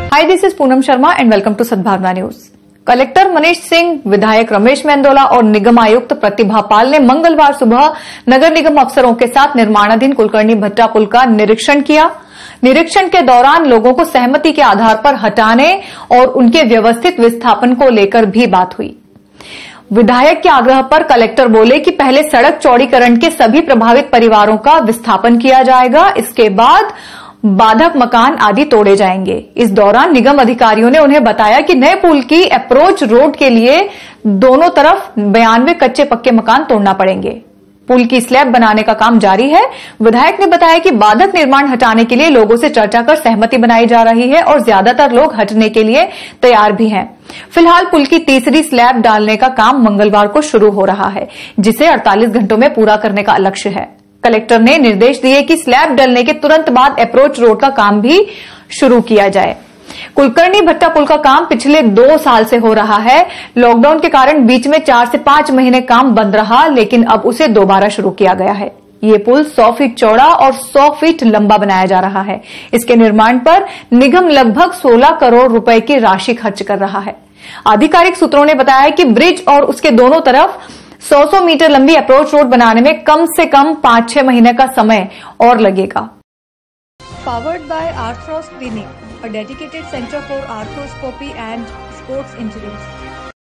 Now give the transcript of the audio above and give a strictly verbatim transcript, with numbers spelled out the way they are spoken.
Hi, this is Poonam Sharma and welcome to Sadbhavna news. Collector Manish Singh, विधायक रमेश मेंदोला और निगमायुक्त प्रतिभा पाल ने मंगलवार सुबह नगर निगम अफसरों के साथ निर्माणाधीन कुलकर्णी भट्टा पुल का निरीक्षण किया। निरीक्षण के दौरान लोगों को सहमति के आधार पर हटाने और उनके व्यवस्थित विस्थापन को लेकर भी बात हुई। विधायक के आग्रह पर कलेक्टर बोले कि पहले सड़क चौड़ीकरण के सभी प्रभावित परिवारों का विस्थापन किया जाएगा, इसके बाद बाधक मकान आदि तोड़े जाएंगे। इस दौरान निगम अधिकारियों ने उन्हें बताया कि नए पुल की अप्रोच रोड के लिए दोनों तरफ बयानवे कच्चे पक्के मकान तोड़ना पड़ेंगे। पुल की स्लैब बनाने का काम जारी है। विधायक ने बताया कि बाधक निर्माण हटाने के लिए लोगों से चर्चा कर सहमति बनाई जा रही है और ज्यादातर लोग हटने के लिए तैयार भी हैं। फिलहाल पुल की तीसरी स्लैब डालने का काम मंगलवार को शुरू हो रहा है, जिसे अड़तालीस घंटों में पूरा करने का लक्ष्य है। कलेक्टर ने निर्देश दिए कि स्लैब डलने के तुरंत बाद अप्रोच रोड का काम भी शुरू किया जाए। कुलकर्णी भट्टा पुल का काम पिछले दो साल से हो रहा है। लॉकडाउन के कारण बीच में चार से पांच महीने काम बंद रहा, लेकिन अब उसे दोबारा शुरू किया गया है। ये पुल सौ फीट चौड़ा और सौ फीट लंबा बनाया जा रहा है। इसके निर्माण पर निगम लगभग सोलह करोड़ रुपए की राशि खर्च कर रहा है। आधिकारिक सूत्रों ने बताया कि ब्रिज और उसके दोनों तरफ सौ सौ मीटर लंबी अप्रोच रोड बनाने में कम से कम पांच छह महीने का समय और लगेगा। Powered by Arthros Clinic, a dedicated center for arthroscopy and sports injuries.